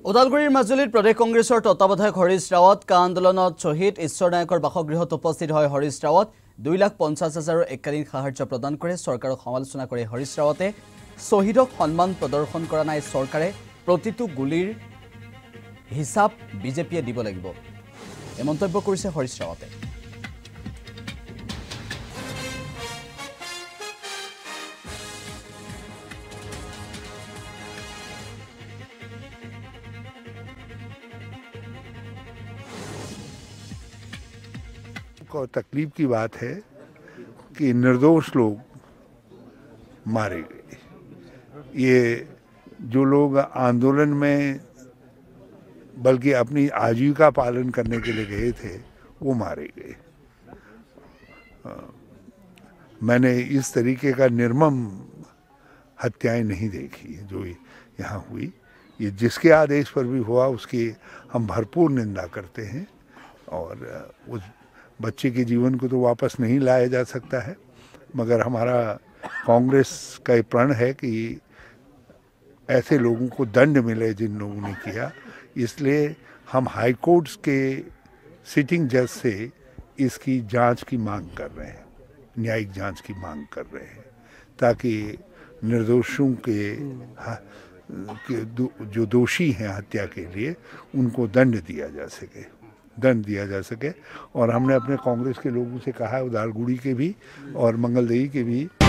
ওদালগুৰিৰ মাজুলীত প্ৰদেশ কংগ্ৰেছৰ তত্ত্বাৱধায়ক হৰিশ ৰাৱত কা আন্দোলনত শ্বহীদ ঈশ্বৰ নায়কৰ বাসগৃহত উপস্থিত হয় হৰিশ ৰাৱত 2,50,000 এককালীন সাহায্য প্ৰদান কৰে চৰকাৰক সমালোচনা কৰে হৰিশ ৰাৱতে শ্বহীদক সন্মান প্ৰদৰ্শন কৰা নাই চৰকাৰে প্ৰতিটো গুলিৰ হিচাপ বিজেপিয়ে দিব লাগিব এই মন্তব্য কৰিছে হৰিশ ৰাৱতে को तकलीफ की बात है कि निर्दोष लोग मारे गए। ये जो लोग आंदोलन में बल्कि अपनी आजीविका पालन करने के लिए गए थे वो मारे गए। मैंने इस तरीके का निर्मम हत्याएं नहीं देखी जो यहाँ हुई। ये जिसके आदेश पर भी हुआ उसकी हम भरपूर निंदा करते हैं और उस बच्चे के जीवन को तो वापस नहीं लाया जा सकता है, मगर हमारा कांग्रेस का ये प्रण है कि ऐसे लोगों को दंड मिले जिन लोगों ने किया। इसलिए हम हाई कोर्ट्स के सिटिंग जज से इसकी जांच की मांग कर रहे हैं, न्यायिक जांच की मांग कर रहे हैं, ताकि निर्दोषों के जो दोषी हैं हत्या के लिए उनको दंड दिया जा सके। और हमने अपने कांग्रेस के लोगों से कहा है, उदालगुड़ी के भी और मंगलदेई के भी